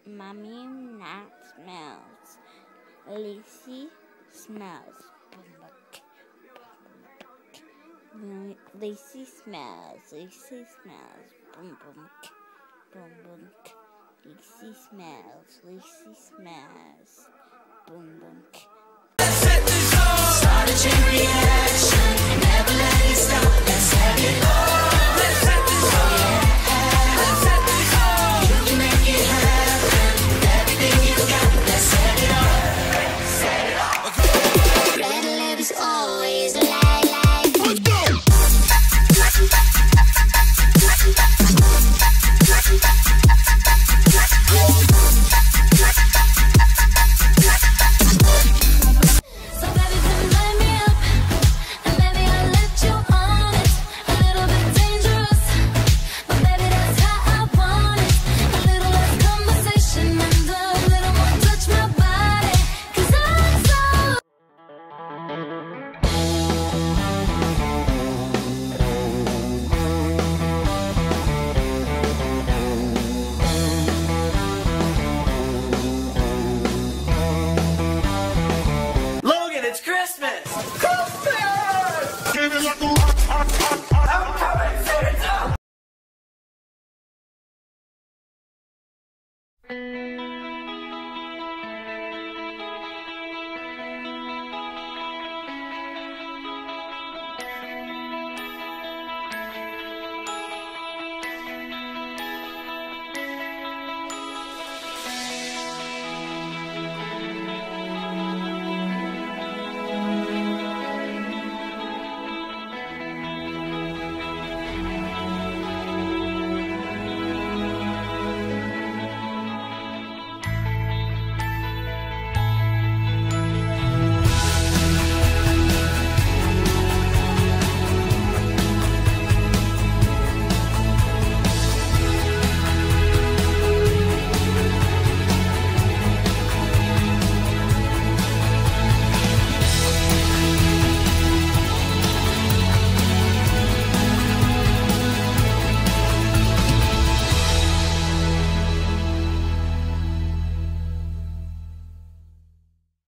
Mommy not smells. Lacey smells. Lacey smells. Lacey smells. Boom boom. Boom boom. Lacey smells. Lacey smells. Boom boom. Start a chain reaction. Never let it stop. Let's have it all. Let's set this off. Let's set this off. You can make it happen. Everything you got. Let's set it off. Set it off. Red lips always lie. Let's go. It's Christmas! Christmas!